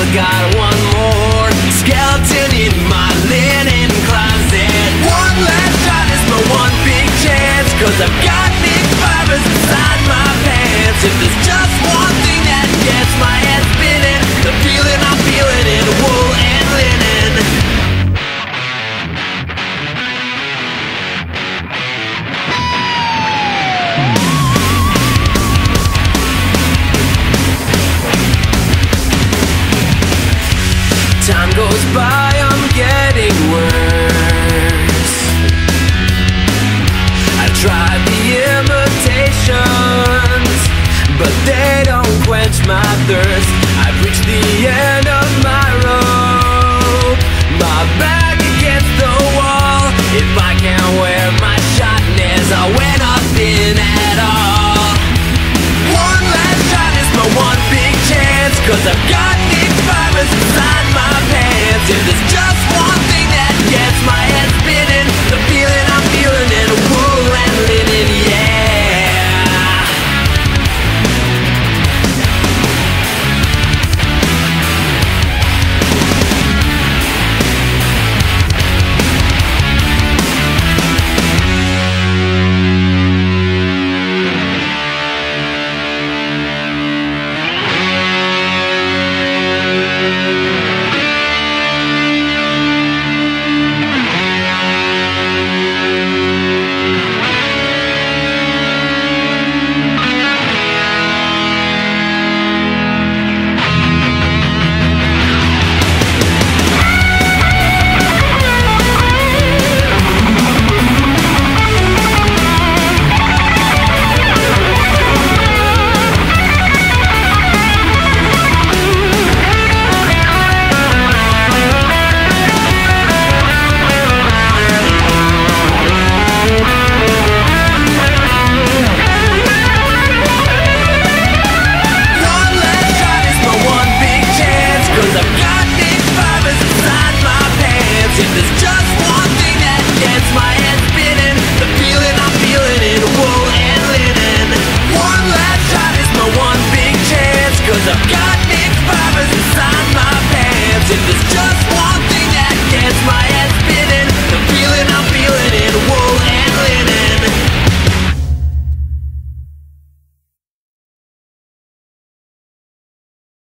got one more skeleton in my linen closet. One last shot is my one big chance, 'cause I've got big fibers inside my pants. If there's just one thing that gets my head spinning, the feeling I'm feeling in wool and linen. Time goes by, I'm getting worse. I tried the imitations, but they don't quench my thirst. I've reached the end of my